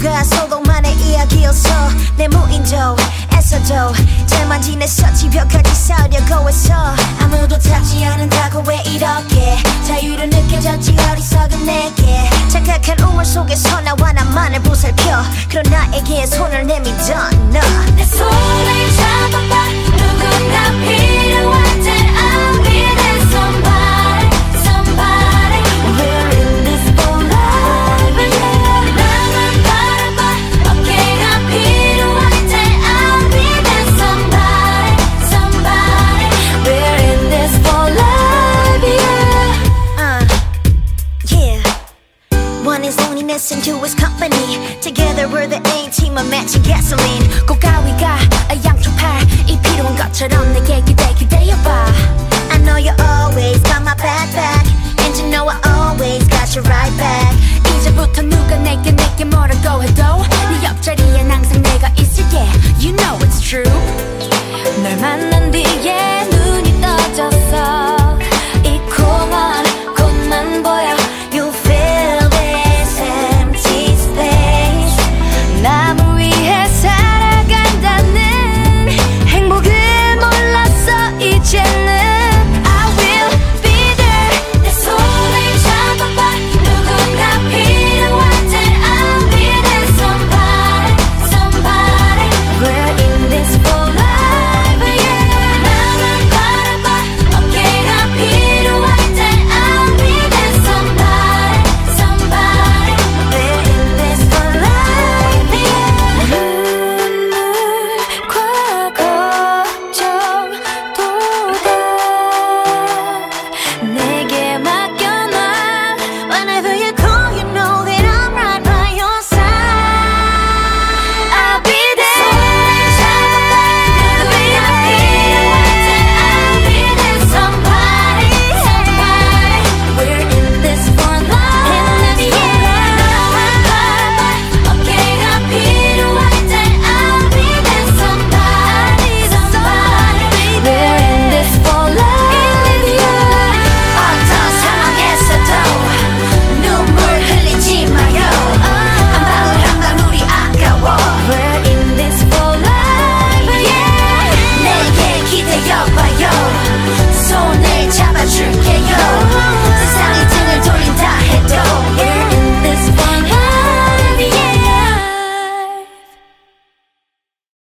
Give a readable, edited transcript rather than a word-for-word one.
하루가 소동만의 이야기였어. 내 무인도 애써도 잘만 지냈어. 집벽까지 싸우려고 했어. 아무도 찾지 않는다고 왜 이렇게 자유로 느껴졌지 어리석은 내게. 착각한 우물 속에서 나와 나만을 보살펴. 그런 나에게 손을 내밀던 너. 내 손을 잡아봐. 누군가 필요할 때 I'll be there somebody, somebody. We're in this for life, yeah. 나만 바라봐. 어깨가 필요할 때 I'll be there somebody, somebody. We're in this for life, yeah. Yeah. One is loneliness and two is company. Together we're the A-team of matching gasoline.